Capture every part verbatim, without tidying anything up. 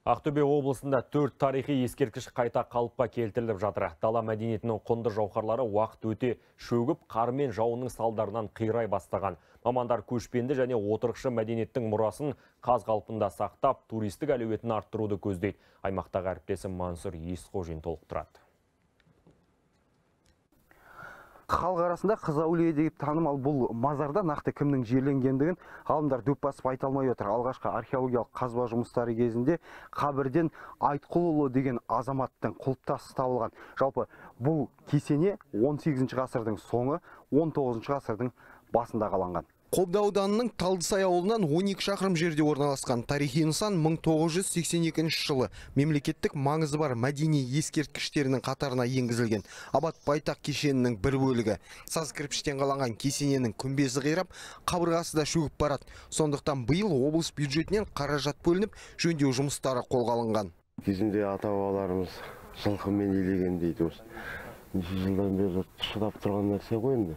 Ақтөбе облысында төрт тарихи ескерткіш қайта қалыпқа келтіріліп жатыр. Дала мәдениетінің құнды жауһарлары уақыт өте шөгіп, қар мен жауынның салдарынан қирай бастаған. Мамандар көшпенді және отырықшы мәдениеттің мұрасын қаз қалпында сақтап, туристік әлеуетін арттыруды көздейді. Аймақтағы әріптесім Мансұр Есқожин толықтырады. Халық арасында Қызаулие деп танымал бұл мазарда нақты кімнің жерленгендігін ғалымдар дөп басып айта алмай отыр. Алғашқы археологиялық қазба жұмыстары кезінде қабірден Айтқұлұлы деген азаматтың құлпытасы табылған. Жалпы бұл кесене он сегізінші ғасырдың соңы, он тоғызыншы ғасырдың басында қаланған. Қобда ауданының Талдысай ауылынан он екі шақырым жерде орналасқан тарихи нысан мың тоғыз жүз сексен екінші жылы мемлекеттік маңызы бар мәдени ескерткіштерінің қатарына енгізілген. Абат Байтақ кешенінің бір бөлігі. Саз кірпіштен қаланған кесененің күмбезі қирап, қабырғасы да шөгіп барады. Сондықтан биыл облыс бюджетінен қаражат бөлініп, жөндеу жұмыстары қолға алынған. Кезінде ата-бабаларымыз жылқымен илеген дейді. Неше жылдан бері шыдап тұрған нәрсе ғой енді.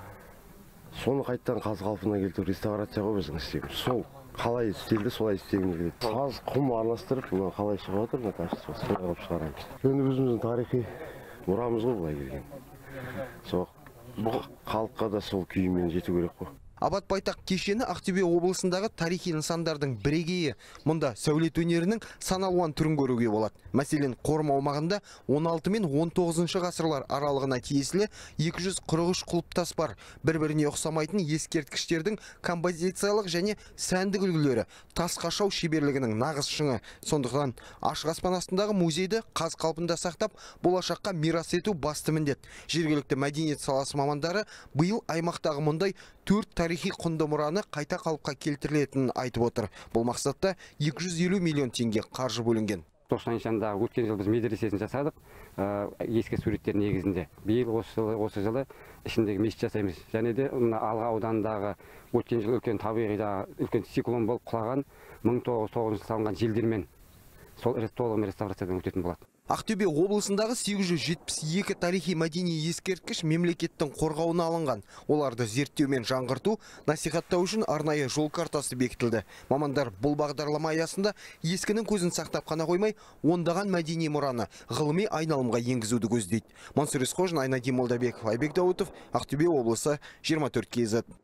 Соны қайттан қаз қалпына келтіру реставрация ғой біздің істейміз. Сол қалай істелді, солай істегіміз келеді. Қаз құм араластырып, мына қалай шығып отыр, мына тас қылып шығарамыз. Енді өзіміздің тарихи мұрамыз ғой былай келген. Сол халыққа да сол күйімен жету керек қой. Абат Байтақ кешені Ақтөбе облысындағы тарихи нысандардың бірегейі. Мұнда сәулет өнерінің сан алуан түрін көруге болады. Мәселен, қорым аумағында он алты мен он тоғызыншы ғасырлар аралығына тиесілі екі жүз қырық үш құлпытас бар. Бір-біріне ұқсамайтын ескерткіштердің композициялық және сәндік үлгілері тас қашау шеберлігінің нағыз шыңы. Сондықтан ашық аспан астындағы музейді қаз қалпында сақтап, болашаққа мирас ету басты міндет. Жергілікті мәдениет саласы мамандары биыл аймақтағы мұндай төрт тарихи құнды мұраны қайта қалыпқа келтірілетінін айтып отыр. Бұл мақсатта екі жүз елу миллион теңге қаржы бөлінген. Тоқсан өткен жыл біз медресесін жасадық, ескі суреттер негізінде. Биыл осы жылы, осы жылы ішіндегі мешіт жасаймыз. Және де Алға ауданындағы өткен жыл үлкен табиғида үлкен циклон болып құлаған мың тоғыз жүз тоғызыншы салынған желдермен сол толығымен реставрациядан өтетін болады. Ақтөбе облысындағы сегіз жүз жетпіс екі тарихи мәдени ескерткіш мемлекеттің қорғауына алынған. Оларды зерттеу мен жаңғырту, насихаттау үшін арнайы жол картасы бекітілді. Мамандар бұл бағдарлама аясында ескінің көзін сақтап қана қоймай, ондаған мәдени мұраны ғылыми айналымға енгізуді көздейді. Мансұр Есқожин, Айнадин Молдабеков, Айбек Даутов, Ақтөбе облысы, жиырма төрт кей зет.